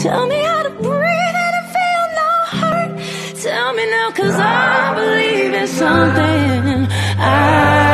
Tell me how to breathe and feel no hurt. Tell me now, 'cause I believe in something. I